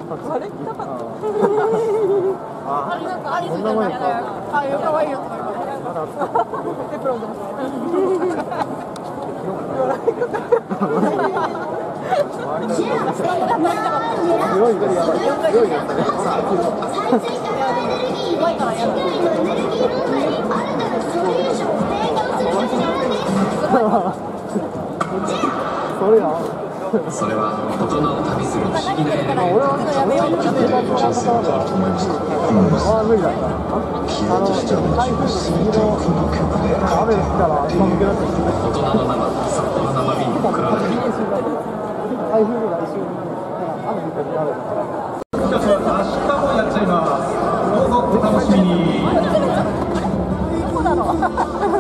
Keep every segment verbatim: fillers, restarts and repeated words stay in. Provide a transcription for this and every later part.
あれ痛かった。 あれなんかアリスじゃなくて、あ、よかわいいよとか言われて。エプロンでもそれやそれは大人を旅する不思議なエレメントに触って生きている女性だと思いました。ああ、無理だった。消えとしては台風過ぎの雨から朝向けだったんですね。大人の生、札幌生便に比べて台風が来週になるんですから雨降ったりあるんですから。 明日もやっちゃいます。どうぞお楽しみに。 どこだろう。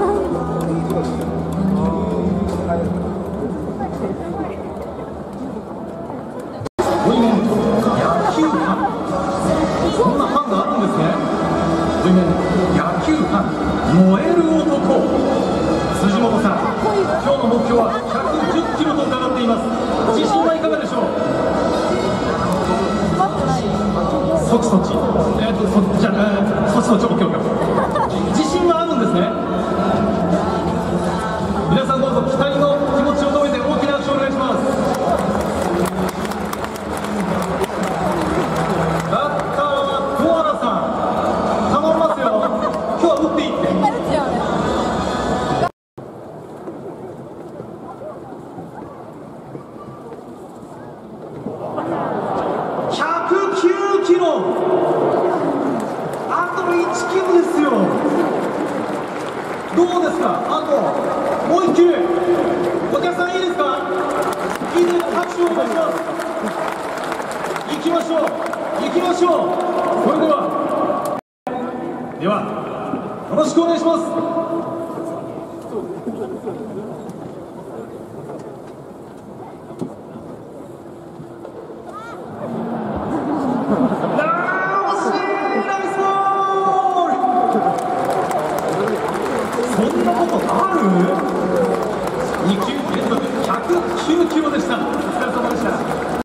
野球ファン、そんなファンがあるんですね。野球ファン、燃える男、辻本さん、今日の目標はひゃくじゅっキロと伺っています。自信はいかがでしょう。そっちそっち、えー、っとそっちじゃあそっちそっち、オッケーオッケー。自信はあるんですね。皆さんどうぞ期待の気持ちを込めて大きな拍手をお願いします。ひゃくきゅうキロ、あといちキロですよ。どうですか。あともういっきゅう。お客さんいいですか。いいですか。拍手をお願いします。行きましょう行きましょう。それではではよろしくお願いします。そんなことある？にきゅう連続ひゃくきゅうキロでした。